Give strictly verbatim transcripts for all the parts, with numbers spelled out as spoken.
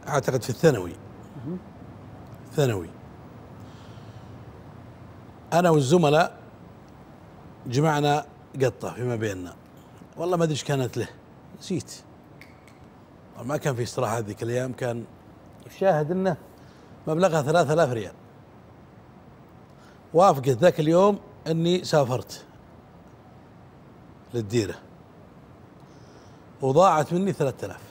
اعتقد في الثانوي ثانوي انا والزملاء جمعنا قطه فيما بيننا، والله ما ادري ايش كانت له، نسيت. ما كان في استراحه هذيك الايام، كان الشاهد انه مبلغها ثلاثة آلاف ريال. وافقت ذاك اليوم اني سافرت للديره وضاعت مني ثلاثة آلاف.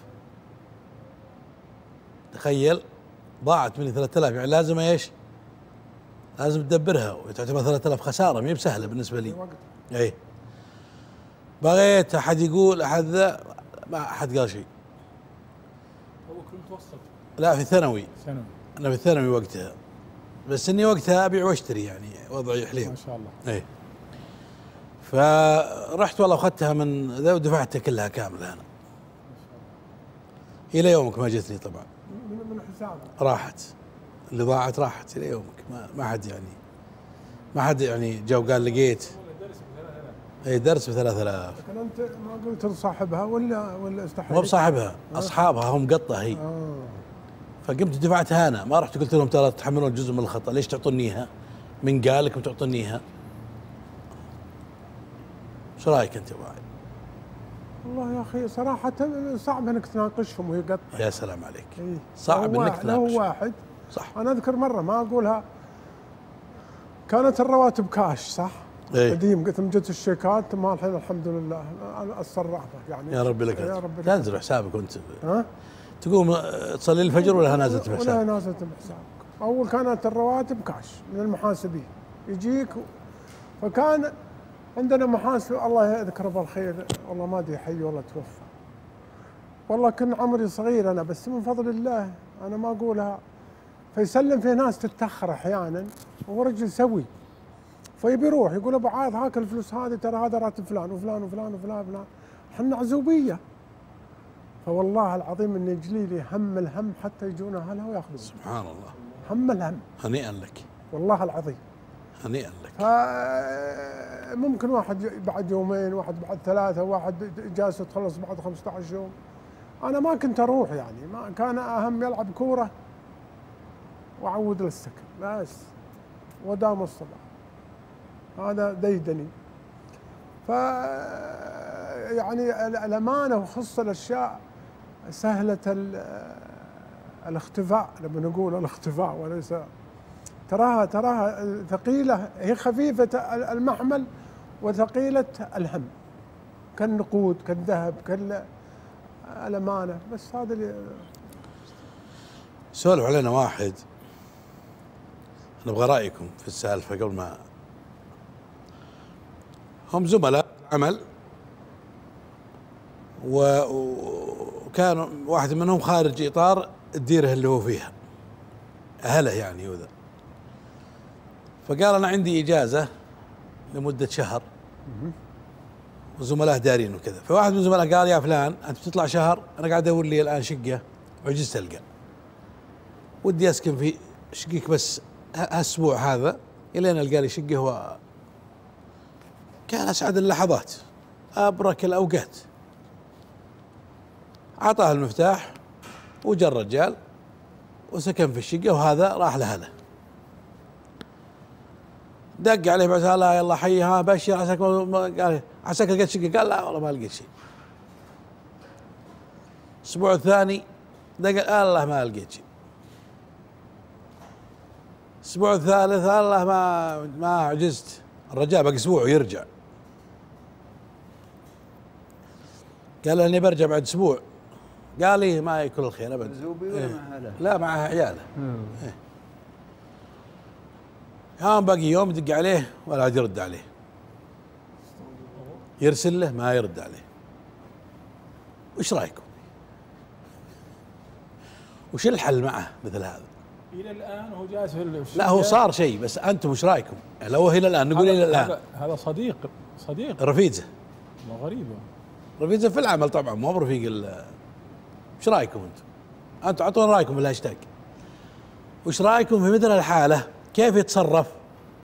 تخيل، ضاعت مني ثلاثة آلاف، يعني لازم ايش؟ لازم تدبرها، وتعتبر ثلاثة آلاف خساره، ما هي بسهله بالنسبه لي. اي بغيت احد يقول احد ذا، ما احد قال شيء. هو كنت متوسط؟ لا في ثانوي. ثانوي. انا في ثانوي وقتها، بس اني وقتها ابيع واشتري، يعني وضعي حليو ما شاء الله. اي فرحت والله اخذتها من ذا ودفعتها كلها كامله انا. الى يومك ما جتني طبعا. من حسابك راحت، اللي ضاعت راحت الى يومك، ما ما حد يعني ما حد يعني جا وقال لقيت. اي درس ب ثلاثة آلاف. لكن انت ما قلت لصاحبها ولا ولا استحيت؟ مو بصاحبها، اصحابها هم قطه هي. آه. فقمت دفعتها انا، ما رحت قلت لهم ترى تحملون جزء من الخطا، ليش تعطوني اياها؟ من قال لكم تعطوني اياها؟ ايش رايك انت يا ابو علي؟ والله يا اخي صراحه صعب انك تناقشهم وهي قط. يا سلام عليك. إيه؟ صعب انك تناقش. لو واحد صح. انا اذكر مره ما اقولها، كانت الرواتب كاش صح؟ ايه قديم قلت جت الشيكات، ما الحين الحمد لله الصرافه يعني. يا رب لك يا رب لك تنزل حسابك وانت ها؟ تقوم تصلي الفجر ولا نازلت بحسابك؟ ولا نازلت بحسابك. اول كانت الرواتب كاش من المحاسبين يجيك، فكان عندنا محاسب الله يذكره بالخير، والله ما ادري حي ولا توفى. والله كان عمري صغير انا، بس من فضل الله انا ما اقولها، فيسلم في ناس تتاخر احيانا، وهو رجل سوي، فيبي يروح يقول ابو عايض هاك الفلوس هذه، ترى هذا راتب فلان وفلان وفلان وفلان وفلان، احنا عزوبيه. فوالله العظيم ان يجلي لي هم الهم حتى يجون اهلها وياخذون. سبحان الله. هم الهم. هنيئا لك. والله العظيم. هنيئا لك. فممكن واحد بعد يومين، واحد بعد ثلاثة، واحد جالسة تخلص بعد خمسة عشر يوم. أنا ما كنت أروح يعني، ما كان أهم يلعب كورة وأعود للسكن بس، ودام الصباح. هذا ديدني. ف يعني الأمانة وخص الأشياء سهلة الاختفاء، لما نقول الاختفاء وليس، تراها تراها ثقيلة، هي خفيفة المحمل وثقيلة الهم، كالنقود كالذهب كالأمانة. بس هذا اللي سولف علينا واحد، نبغى رأيكم في السالفة قبل ما. هم زملاء عمل، وكانوا واحد منهم خارج إطار الديرة اللي هو فيها، أهله يعني وذا. فقال أنا عندي إجازة لمدة شهر وزملائه دارين وكذا. فواحد من زملائه قال يا فلان أنت بتطلع شهر، أنا قاعد أدور لي الآن شقة وعجزت ألقى، ودي أسكن في شقيك بس هالأسبوع هذا إلين ألقى لي شقة. هو كان أسعد اللحظات، أبرك الأوقات. أعطاه المفتاح وجا الرجال وسكن في الشقة، وهذا راح لأهله. دق عليه بعد لا يلا حي ها بشر عساك، قال عساك لقيت شقة؟ قال لا والله ما لقيت شيء. الأسبوع الثاني دق الله ما لقيت شيء. الأسبوع الثالث الله ما ما عجزت. الرجال باقي أسبوع ويرجع. قال اني برجع بعد أسبوع. قال لي ما يكون الخير ابدا. زوبي ولا إيه؟ مع اهله؟ لا معها عياله. إيه؟ يوم باقي يوم يدق عليه ولا عاد يرد عليه، يرسل له ما يرد عليه. وش رايكم؟ وش الحل معه مثل هذا؟ الى الان هو جالس في لا هو صار شيء، بس انتم وش رايكم؟ يعني لو الى الان نقول الى الان هذا صديق صديق رفيجه غريبه، رفيجه في العمل طبعا، مو برفيق ال. وش رايكم انتم؟ انتم اعطونا رايكم بالهاشتاج. وش رايكم في مثل الحاله؟ كيف يتصرف